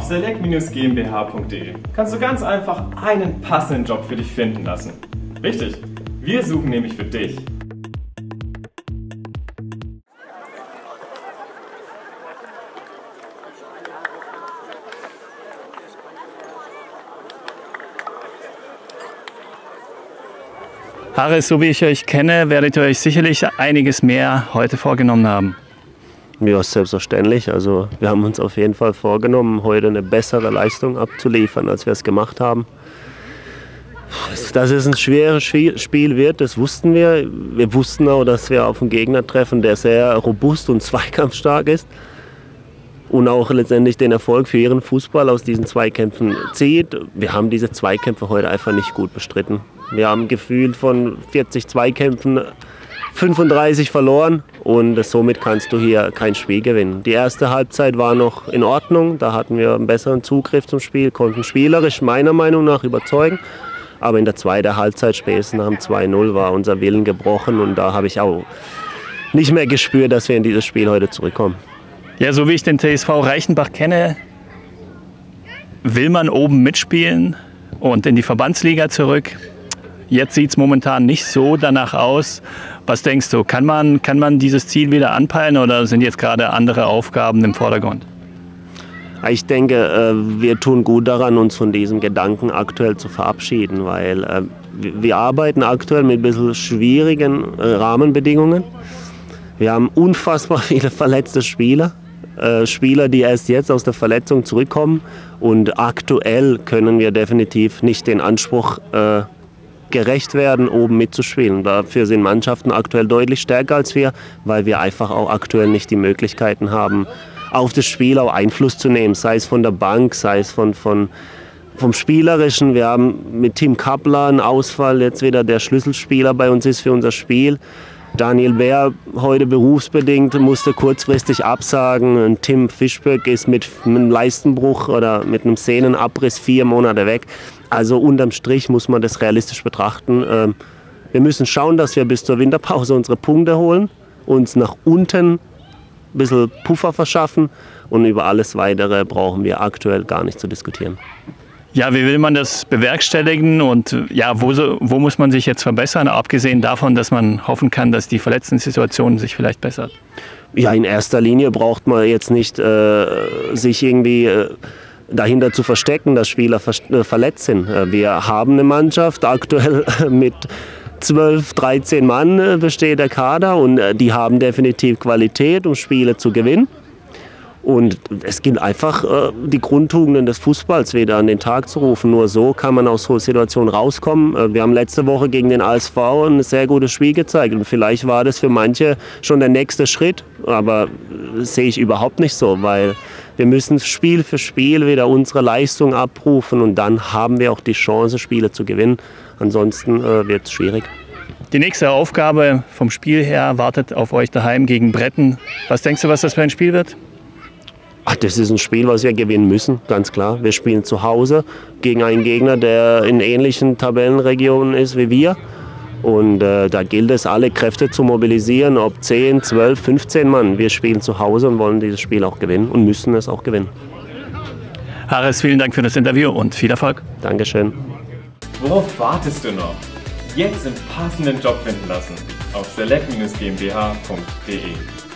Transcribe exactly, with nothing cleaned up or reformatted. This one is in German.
Auf select Bindestrich g m b h punkt de kannst du ganz einfach einen passenden Job für dich finden lassen. Richtig, wir suchen nämlich für dich. Haris, so wie ich euch kenne, werdet ihr euch sicherlich einiges mehr heute vorgenommen haben. Ja, selbstverständlich. Also wir haben uns auf jeden Fall vorgenommen, heute eine bessere Leistung abzuliefern, als wir es gemacht haben. Dass es ein schweres Spiel wird, das wussten wir. Wir wussten auch, dass wir auf einen Gegner treffen, der sehr robust und zweikampfstark ist. Und auch letztendlich den Erfolg für ihren Fußball aus diesen Zweikämpfen zieht. Wir haben diese Zweikämpfe heute einfach nicht gut bestritten. Wir haben gefühlt von vierzig Zweikämpfen fünfunddreißig verloren und somit kannst du hier kein Spiel gewinnen. Die erste Halbzeit war noch in Ordnung, da hatten wir einen besseren Zugriff zum Spiel, konnten spielerisch meiner Meinung nach überzeugen. Aber in der zweiten Halbzeit, spätestens nach dem zwei null, war unser Willen gebrochen und da habe ich auch nicht mehr gespürt, dass wir in dieses Spiel heute zurückkommen. Ja, so wie ich den T S V Reichenbach kenne, will man oben mitspielen und in die Verbandsliga zurück. Jetzt sieht es momentan nicht so danach aus. Was denkst du, kann man, kann man dieses Ziel wieder anpeilen oder sind jetzt gerade andere Aufgaben im Vordergrund? Ich denke, wir tun gut daran, uns von diesem Gedanken aktuell zu verabschieden, weil wir arbeiten aktuell mit ein bisschen schwierigen Rahmenbedingungen. Wir haben unfassbar viele verletzte Spieler. Spieler, die erst jetzt aus der Verletzung zurückkommen. Und aktuell können wir definitiv nicht den Anspruch äh, gerecht werden, oben mitzuspielen. Dafür sind Mannschaften aktuell deutlich stärker als wir, weil wir einfach auch aktuell nicht die Möglichkeiten haben, auf das Spiel auch Einfluss zu nehmen. Sei es von der Bank, sei es von, von, vom Spielerischen. Wir haben mit Tim Kappler einen Ausfall, jetzt wieder der Schlüsselspieler bei uns ist für unser Spiel. Daniel Bär, heute berufsbedingt, musste kurzfristig absagen. Und Tim Fischböck ist mit einem Leistenbruch oder mit einem Sehnenabriss vier Monate weg. Also unterm Strich muss man das realistisch betrachten. Wir müssen schauen, dass wir bis zur Winterpause unsere Punkte holen, uns nach unten ein bisschen Puffer verschaffen und über alles Weitere brauchen wir aktuell gar nicht zu diskutieren. Ja, wie will man das bewerkstelligen und ja, wo, so, wo muss man sich jetzt verbessern, abgesehen davon, dass man hoffen kann, dass die Verletzten-Situation sich vielleicht bessert? Ja, in erster Linie braucht man jetzt nicht äh, sich irgendwie äh, dahinter zu verstecken, dass Spieler ver äh, verletzt sind. Wir haben eine Mannschaft aktuell mit zwölf, dreizehn Mann äh, besteht der Kader und äh, die haben definitiv Qualität, um Spiele zu gewinnen. Und es gilt einfach, äh, die Grundtugenden des Fußballs wieder an den Tag zu rufen. Nur so kann man aus so Situationen rauskommen. Äh, wir haben letzte Woche gegen den A S V ein sehr gutes Spiel gezeigt. Und vielleicht war das für manche schon der nächste Schritt. Aber das sehe ich überhaupt nicht so, weil wir müssen Spiel für Spiel wieder unsere Leistung abrufen. Und dann haben wir auch die Chance, Spiele zu gewinnen. Ansonsten äh, wird es schwierig. Die nächste Aufgabe vom Spiel her wartet auf euch daheim gegen Bretten. Was denkst du, was das für ein Spiel wird? Ach, das ist ein Spiel, was wir gewinnen müssen, ganz klar. Wir spielen zu Hause gegen einen Gegner, der in ähnlichen Tabellenregionen ist wie wir. Und äh, da gilt es, alle Kräfte zu mobilisieren, ob zehn, zwölf, fünfzehn Mann. Wir spielen zu Hause und wollen dieses Spiel auch gewinnen und müssen es auch gewinnen. Haris, vielen Dank für das Interview und viel Erfolg. Dankeschön. Worauf wartest du noch? Jetzt einen passenden Job finden lassen auf select Bindestrich g m b h punkt de.